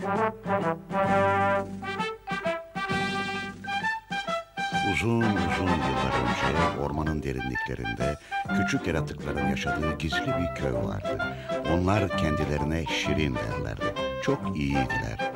Uzun uzun yıllar önce ormanın derinliklerinde küçük yaratıkların yaşadığı gizli bir köy vardı. Onlar kendilerine Şirin derlerdi. Çok iyiydiler.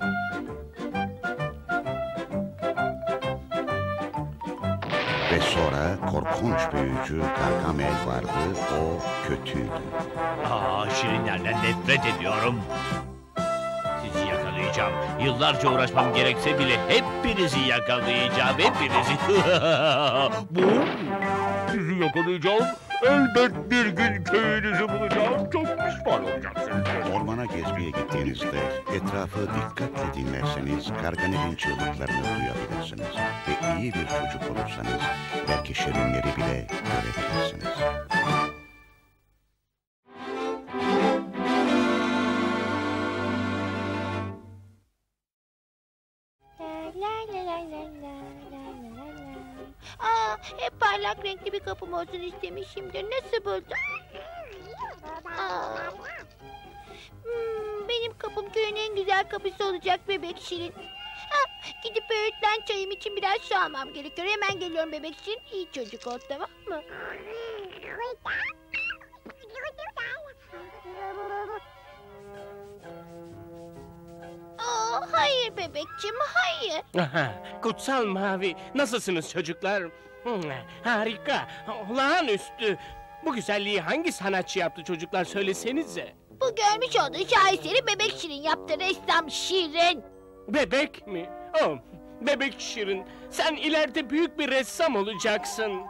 Ve sonra korkunç büyücü Gargamel vardı. O kötüydü. Şirinlerden nefret ediyorum. Sizi yakalayacağım. Yıllarca uğraşmam gerekse bile hepinizi yakalayacağım. Hepinizi. Sizi yakalayacağım. Elbet bir gün köyünüzü bulacağım. Çok pişman olacaksınız. Ormana gezmeye gittiğinizde etrafı dikkatle dinlerseniz Gargamel'in çığlıklarını duyabilirsiniz. Ve iyi bir çocuk olursanız belki şirinleri bile görebilirsiniz. Hep parlak renkli bir kapım olsun istemişimdir. Nasıl buldun? Benim kapım köyün en güzel kapısı olacak bebek Şirin. Gidip öğütlen çayım için biraz su almam gerekiyor. Hemen geliyorum bebek Şirin. İyi çocuk ol, tamam mı? Hayır bebekçim, hayır. Kutsal Mavi, nasılsınız çocuklar? Harika, olağanüstü. Bu güzelliği hangi sanatçı yaptı çocuklar, söylesenize. Bu görmüş olduğu şaheseri bebek Şirin yaptı, ressam Şirin. Bebek mi? Oh, bebek Şirin, sen ileride büyük bir ressam olacaksın.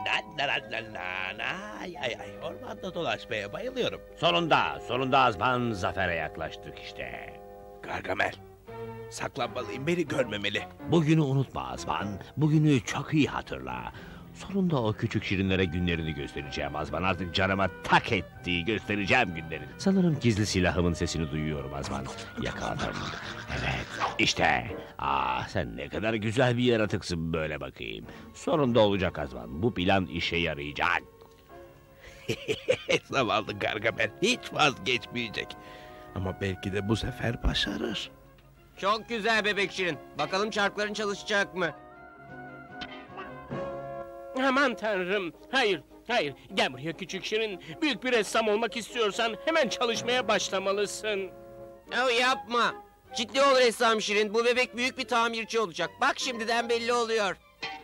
Ormanda dolaşmaya bayılıyorum. Sonunda Azman zafere yaklaştık işte. Gargamel, saklanmalıyım, beni görmemeli. Bugünü unutma Azman. Bugünü çok iyi hatırla. Sonunda o küçük şirinlere günlerini göstereceğim Azman. Artık canıma tak etti. Göstereceğim günlerini. Sanırım gizli silahımın sesini duyuyorum Azman. Yakaladım. Evet, işte. Sen ne kadar güzel bir yaratıksın böyle bakayım. Sonunda olacak Azman. Bu plan işe yarayacak. Zavallı Gargamel hiç vazgeçmeyecek. Ama belki de bu sefer başarır. Çok güzel bebek Şirin. Bakalım çarkların çalışacak mı? Aman tanrım, hayır. Gel buraya küçük Şirin. Büyük bir ressam olmak istiyorsan hemen çalışmaya başlamalısın. Yapma. Ciddi ol ressam Şirin. Bu bebek büyük bir tamirci olacak. Bak şimdiden belli oluyor.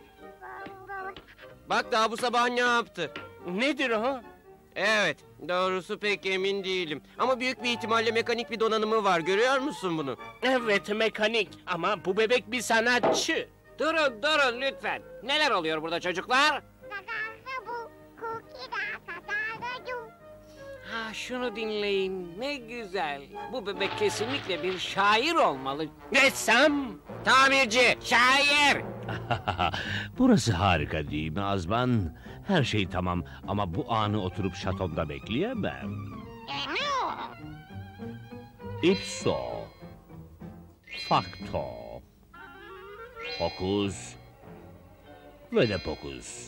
Bak daha bu sabah ne yaptı? Nedir o? Evet, doğrusu pek emin değilim. Ama büyük bir ihtimalle mekanik bir donanımı var. Görüyor musun bunu? Evet, mekanik ama bu bebek bir sanatçı. Durun lütfen. Neler oluyor burada çocuklar? Şunu dinleyin, ne güzel. Bu bebek kesinlikle bir şair olmalı. Ressam! Tamirci, şair! Burası harika değil mi Azman? Her şey tamam ama bu anı oturup şatomda bekleyemem. Ipso facto fokus ve de pokus.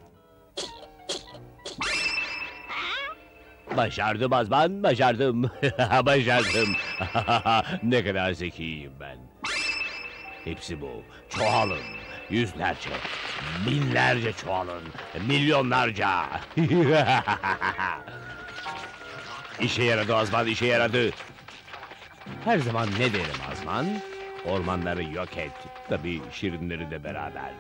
Başardım Azman, başardım. Başardım. Ne kadar zekiyim ben. Hepsi bu. Çoğalın. Yüzlerce, binlerce çoğalın. Milyonlarca. İşe yaradı Azman, işe yaradı. Her zaman ne derim Azman? Ormanları yok et. Tabii şirinleri de beraber.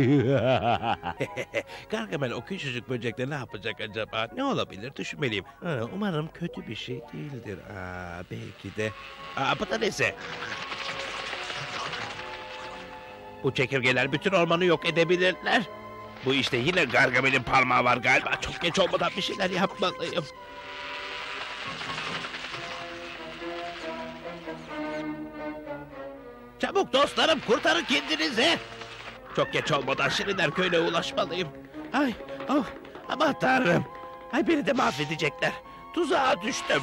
Gargamel o küçücük böcekle ne yapacak acaba? Ne olabilir düşünmeliyim. Umarım kötü bir şey değildir. Belki de... bu da neyse. Bu çekirgeler bütün ormanı yok edebilirler. Bu işte yine Gargamel'in parmağı var galiba. Çok geç olmadan bir şeyler yapmalıyım. Çabuk dostlarım, kurtarın kendinizi. Çok geç olmadan Şirinler köyüne ulaşmalıyım. Aman tanrım. Beni de mahvedecekler. Tuzağa düştüm.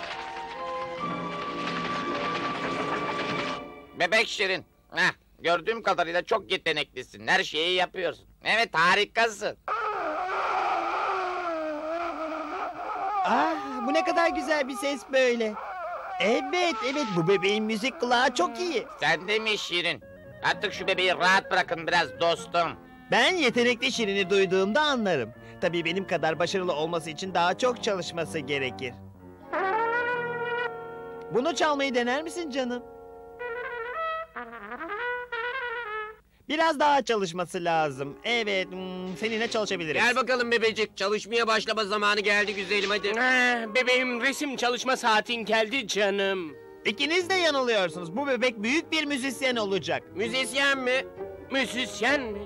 Bebek Şirin. Gördüğüm kadarıyla çok yeteneklisin. Her şeyi yapıyorsun. Evet, harikasın. Bu ne kadar güzel bir ses böyle. Evet, bu bebeğin müzik kulağı çok iyi. Sen de mi Şirin? Artık şu bebeği rahat bırakın biraz dostum. Ben yetenekli Şirin'i duyduğumda anlarım. Tabii benim kadar başarılı olması için daha çok çalışması gerekir. Bunu çalmayı dener misin canım? Biraz daha çalışması lazım. Evet, seninle çalışabiliriz. Gel bakalım bebecik. Çalışmaya başlama zamanı geldi güzelim hadi. Bebeğim resim çalışma saatin geldi canım. İkiniz de yanılıyorsunuz. Bu bebek büyük bir müzisyen olacak. Müzisyen mi? Müzisyen mi?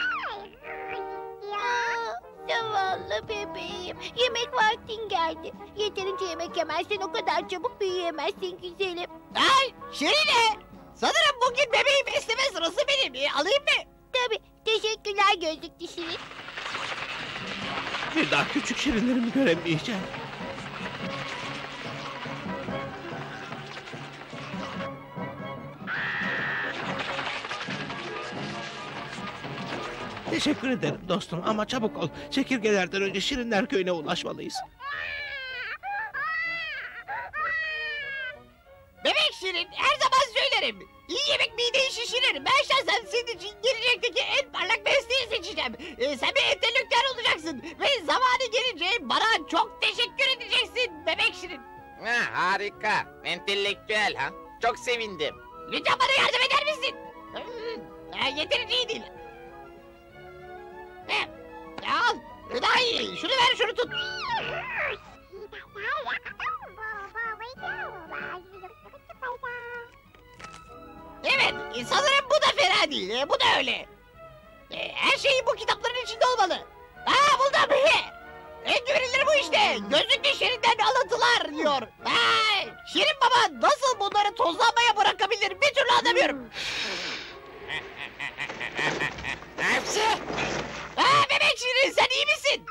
Zavallı bebeğim. Yemek vaktin geldi. Yeterince yemek yemezsen o kadar çabuk büyüyemezsin güzelim. Ay Şirine! Sanırım bugün bebeği besleme sırası benim. Alayım mı? Tabii. Teşekkürler gözlüklü Şirin. Bir daha küçük şirinlerimi göremeyeceğim. Teşekkür ederim dostum ama çabuk ol. Çekirgelerden önce Şirinler Köyü'ne ulaşmalıyız. Bebek Şirin her zaman söylerim. İyi yemek mideyi şişirir. Ben şahsen senin için gelecekteki en parlak mesleği seçeceğim. Sen bir entelektüel olacaksın. Ve zamanı gelince bana çok teşekkür edeceksin Bebek Şirin. Harika. Entelektüel ha. Çok sevindim. Lütfen bana yardım eder misin? Yeterince iyi değil. Al. Daha iyi. Şunu ver şunu tut. Evet, sanırım bu da fena değil. Bu da öyle. Her şey bu kitapların içinde olmalı. Buldum. En güvenilir bu işte. Gözlüklü Şirin'den alıntılar diyor. Şirin Baba nasıl bunları tozlanmaya bırakabilir bir türlü anlamıyorum. Hepsi. Bebek Şirin sen iyi misin?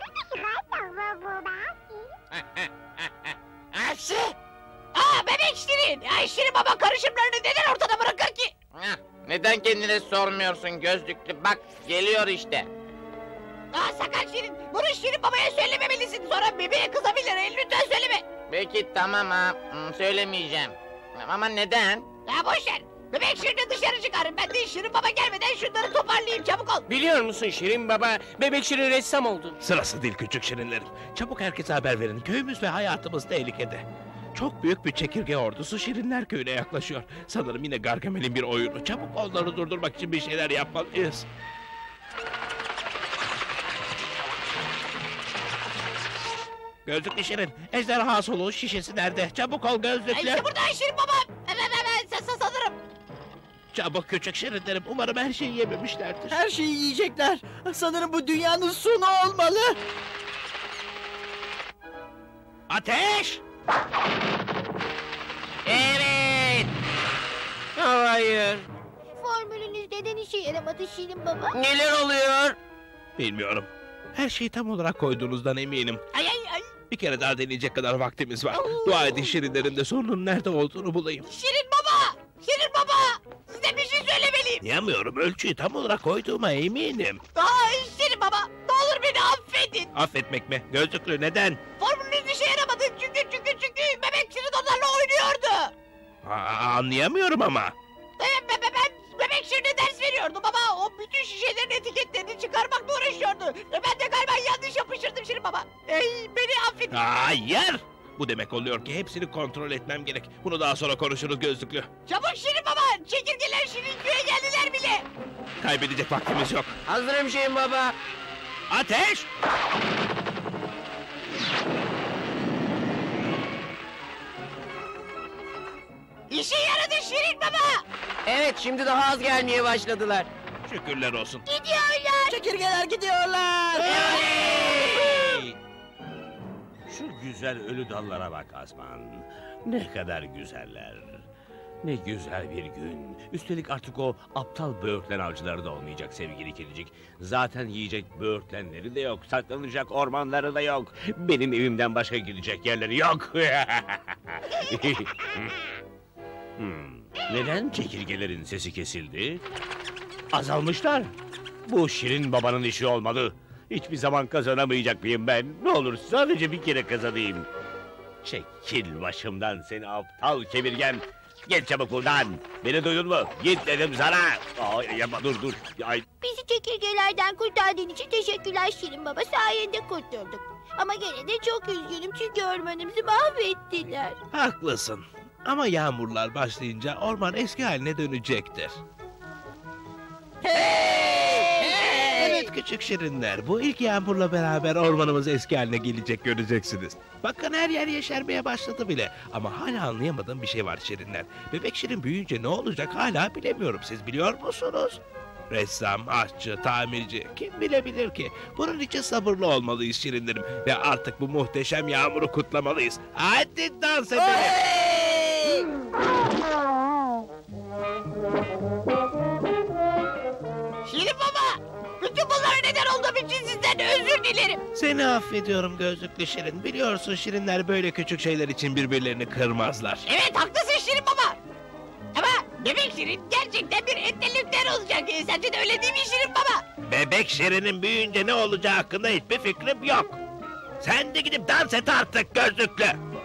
Hepsi. Bebek Şirin. Şirin Baba karışımlarını neden ortada bırakır ki? Neden kendine sormuyorsun gözlüklü? Bak geliyor işte. Sakın Şirin. Bunu Şirin Baba'ya söylememelisin. Sonra bebeğe kızabilir. Lütfen söyleme. Peki tamam ha. Söylemeyeceğim. Ama neden? Boş ver. Bebek Şirin'i dışarı çıkarın. Ben de Şirin Baba gelmeden şunları toparlayayım. Çabuk ol. Biliyor musun Şirin Baba? Bebek Şirin ressam oldu. Sırası değil küçük şirinlerim. Çabuk herkese haber verin. Köyümüz ve hayatımız tehlikede. Çok büyük bir çekirge ordusu Şirinler Köyü'ne yaklaşıyor. Sanırım yine Gargamel'in bir oyunu. Çabuk onları durdurmak için bir şeyler yapmalıyız. Gözlüklü Şirin, ejderha soluğu şişesi nerede? Çabuk ol gözlüklü. İşte burada Şirin Baba. Sanırım. Çabuk küçük şirinlerim. Umarım her şeyi yememişlerdir. Her şeyi yiyecekler. Sanırım bu dünyanın sonu olmalı. Ateş! Evet. Hayır. Formülünüz neden işe yaramadı Şirin Baba? Neler oluyor? Bilmiyorum. Her şeyi tam olarak koyduğunuzdan eminim. Ay. Bir kere daha deneyecek kadar vaktimiz var. Dua edin şirinlerim de sorunun nerede olduğunu bulayım. Şirin Baba. Şirin Baba. Size bir şey söylemeliyim. Diyemiyorum. Ölçüyü tam olarak koyduğuma eminim. Şirin Baba. Ne olur beni affedin. Affetmek mi? Gözlüklü neden? Formülünüz işe yaramadı. Çünkü Bebek Şirin onlarla oynuyordu. Anlayamıyorum ama. Ben Bebek Şirin'e ders veriyordum ama o bütün şişelerin etiketlerini çıkarmakla uğraşıyordu. Ben de galiba yanlış yapıştırdım Şirin Baba. Beni affedin. Hayır! Bu demek oluyor ki hepsini kontrol etmem gerek. Bunu daha sonra konuşuruz gözlüklü. Çabuk Şirin Baba. Çekirgeler Şirin köye geldiler bile. Kaybedecek vaktimiz yok. Hazırım Şirin Baba. Ateş! İşe yaradı Şirin Baba. Evet şimdi daha az gelmeye başladılar. Şükürler olsun. Gidiyorlar. Çekirgeler gidiyorlar. Şu güzel ölü dallara bak Azman. Ne kadar güzeller. Ne güzel bir gün. Üstelik artık o aptal böğürtlen avcıları da olmayacak sevgili kedicik. Zaten yiyecek böğürtlenleri de yok. Saklanacak ormanları da yok. Benim evimden başka gidecek yerleri yok. Neden çekirgelerin sesi kesildi? Azalmışlar. Bu Şirin Baba'nın işi olmalı. Hiçbir zaman kazanamayacak mıyım ben? Ne olur sadece bir kere kazanayım. Çekil başımdan seni aptal kemirgen. Git çabuk buradan. Beni duydun mu? Git dedim sana. Ay, yapma dur. Ay. Bizi çekirgelerden kurtardığın için teşekkürler Şirin Baba. Sayende kurtulduk. Ama gene de çok üzgünüm çünkü ormanımızı mahvettiler. Haklısın. Ama yağmurlar başlayınca orman eski haline dönecektir. Evet küçük şirinler, bu ilk yağmurla beraber ormanımız eski haline gelecek, göreceksiniz. Bakın her yer yeşermeye başladı bile. Ama hala anlayamadığım bir şey var şirinler. Bebek Şirin büyüyünce ne olacak hala bilemiyorum. Siz biliyor musunuz? Ressam, aşçı, tamirci, kim bilebilir ki? Bunun için sabırlı olmalıyız şirinlerim. Ve artık bu muhteşem yağmuru kutlamalıyız. Hadi dans edelim. Şirin Baba! Bütün bunlara neden olduğum için sizden özür dilerim. Seni affediyorum gözlüklü Şirin. Biliyorsun şirinler böyle küçük şeyler için birbirlerini kırmazlar. Evet haklısın Şirin Baba. Ama Bebek Şirin gerçekten bir entelektüel olacak. Sence de öyle değil mi Şirin Baba? Bebek Şirin'in büyüyünce ne olacağı hakkında hiçbir fikrim yok. Sen de gidip dans et artık gözlüklü.